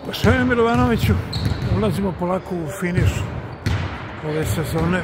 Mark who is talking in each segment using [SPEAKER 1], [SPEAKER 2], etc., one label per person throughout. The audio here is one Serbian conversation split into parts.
[SPEAKER 1] Šaja Milovanoviću, ulazimo polako u finiš ove sezone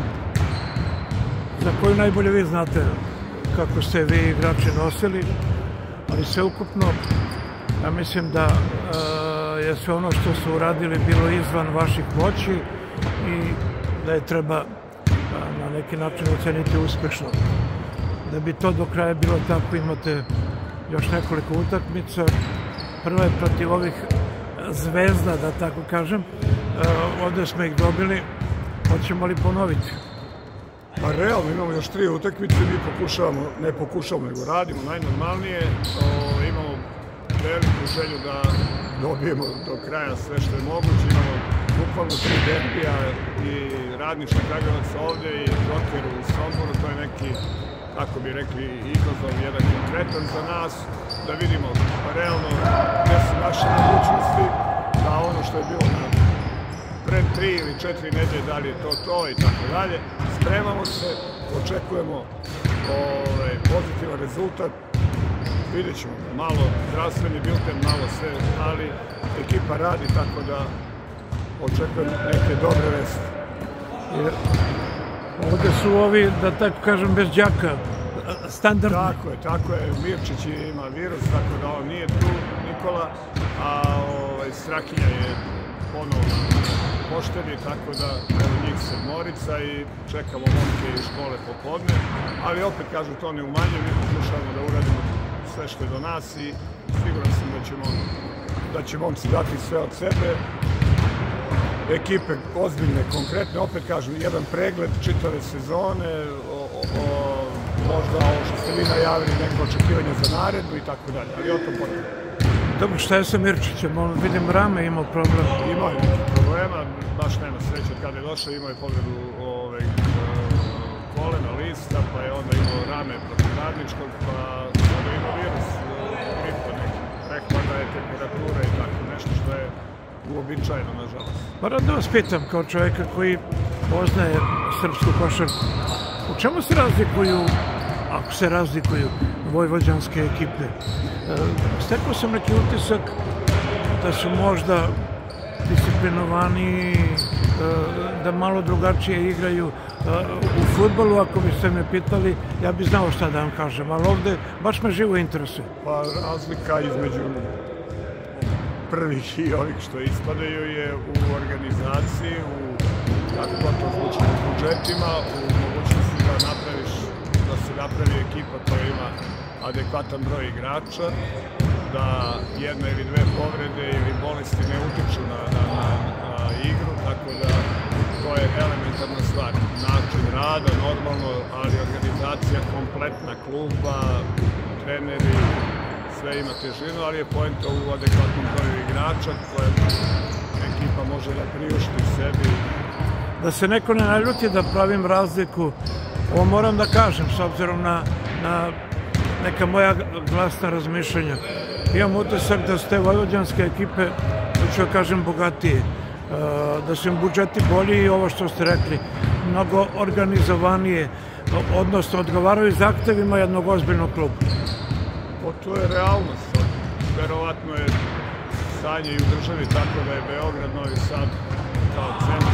[SPEAKER 1] za koju najbolje vi znate kako ste vi igrači nosili, ali sveukupno ja mislim da je sve ono što su uradili bilo izvan vaših moći i da je treba na neki način oceniti uspešno. Da bi to do kraja bilo tako, imate još nekoliko utakmica. Prva je protiv ovih zvezda, da tako kažem. Ovdje smo ih dobili. Hoćemo li ponoviti?
[SPEAKER 2] Pa realno imamo još 3 utakmice, mi pokušavamo, ne pokušavamo, nego radimo najnormalnije. Imamo veliku želju da dobijemo do kraja sve što je moguće. Imamo bukvalno 3 derbija i Radnički Kragujevac ovdje i Joker u Somboru. To je neki, kako bi rekli, izazov jedan konkretan za nas. Da vidimo realno gdje su naše mogućnosti, da ono što je bilo pred 3 ili 4 nedelje, da li je to i tako dalje. Spremamo se, očekujemo pozitivan rezultat. Vidjet ćemo malo zdravstveni bilten, malo sve, ali ekipa radi, tako da očekujem neke dobre vesti.
[SPEAKER 1] Ovdje su ovi, da tako kažem, bez đaka, standardni.
[SPEAKER 2] Tako je. Mirčić ima virus, tako da on nije tu, Nikola, a Strakinja je ponovno pošteni, tako da njih 7 i čekamo momke iz škole popodne, ali opet kažu to ne umanjuje, mi pokušavamo da uradimo sve što je do nas i siguran sam da će momci dati sve od sebe. Ekipe ozbiljne, konkretne, opet kažem, jedan pregled čitave sezone, možda ovo što ste vi najavili, neko očekivanje za naredbu i tako dalje, ali o tom potom.
[SPEAKER 1] Dobro, šta je sa Mirčićem? Vidim, rame imao problem.
[SPEAKER 2] Imao je neki problema, baš nema sreće od kada je došao, imao je povredu kolena, lista, pa je onda imao rame protiv Radničkog, pa onda imao virus, gripa neki, prehlada je, temperatura i tako, nešto što je uobičajeno, nažalost.
[SPEAKER 1] Pa rad da vas pitam, kao čovjeka koji poznaje srpsku košarku, u čemu se razlikuju, ako se razlikuju, vojvođanske ekipe? Stekao sam neki utisak da su možda disciplinovaniji, da malo drugačije igraju u fudbalu. Ako biste me pitali, ja bih znao šta da vam kažem, ali ovdje baš me živo interesuje.
[SPEAKER 2] Pa razlika između prvih i ovih što ispadaju je u organizaciji, kako to zvuči, u budžetima, u mogućnosti da se napravi ekipa koja ima adekvatan broj igrača, da jedna ili 2 povrede ili bolesti ne utiču na igru, tako da to je elementarna stvar. Način rada, normalno, ali organizacija kompletna kluba, treneri, sve ima težinu, ali je poenta u adekvatnom broju igrača koje ekipa može da priušti sebi.
[SPEAKER 1] Da se neko ne naljuti da pravim razliku, ovo moram da kažem s obzirom na neka moja glasna razmišljanja. Imam utisak da su te vojvođanske ekipe, da ću kažem, bogatije, da su im budžeti bolji i ovo što ste rekli, mnogo organizovanije, odnosno odgovaraju zahtevima jednog ozbiljnog kluba.
[SPEAKER 2] To je realnost. Verovatno je stanje i u državi tako da je Beograd, Novi Sad kao centar.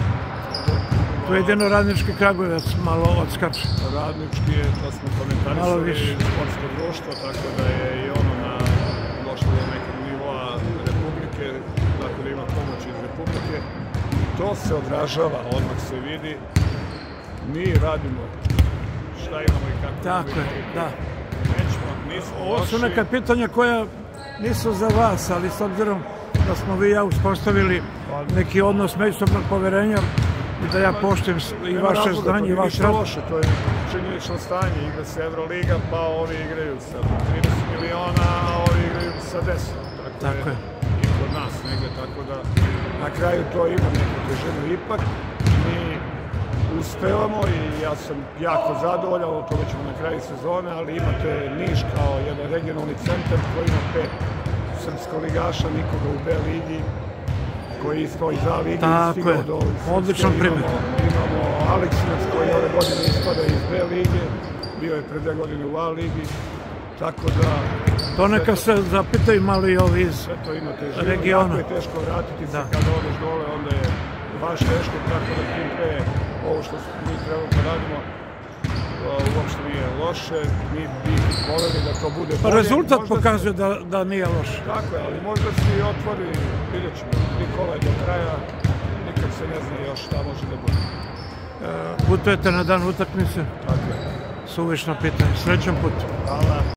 [SPEAKER 1] To je jedino Radnički Kragujevac malo odskače.
[SPEAKER 2] Radnički je, to smo komentarisali, sportsko društvo, tako da je i ono došlo do nekog nivoa Republike, tako da ima pomoć iz Republike. To se odražava, odmah se vidi. Mi radimo šta imamo i kako.
[SPEAKER 1] Tako je, da.
[SPEAKER 2] Ovo
[SPEAKER 1] su neka pitanja koja nisu za vas, ali s obzirom da smo vi i ja uspostavili neki odnos međusobnog poverenja i da ja poštujem i vaše znanje i vaš rad.
[SPEAKER 2] To je činjenično stanje, igra se Euroliga, pa ovi igraju sa 30 miliona, a ovi igraju sa 10. Tako je. I kod nas negde, tako da na kraju to ima neku težinu. Ipak mi uspevamo i ja sam jako zadovoljan, o tome ćemo na kraju sezone, ali imate Niš kao jedan regionalni centar koji ima 5 srpsko-ligaša, nikoga u B ligi, koji isto iz A ligi stigao do Srpske.
[SPEAKER 1] Odličan primjer.
[SPEAKER 2] Imamo Aleksinac koji ove godine ispada iz B lige, bio je pre 2 godine u A ligi, tako da
[SPEAKER 1] To neka se zapitaju malo i ovi iz regiona.
[SPEAKER 2] Jako je teško vratiti se kada odeš dole, onda je baš teško, tako da tim pre ovo što mi trenutno radimo uopšte nije loše, mi bi voljeli da to bude bolje.
[SPEAKER 1] Pa rezultat pokazuje da nije loše.
[SPEAKER 2] Tako je, ali možda se i otvori, vidjet ćemo, 3 kola do kraja, nikad se ne zna još šta može da bude.
[SPEAKER 1] Putujete na dan utakmice?
[SPEAKER 2] Tako je.
[SPEAKER 1] Suvišno pitanje. Srećan put.
[SPEAKER 2] Hvala.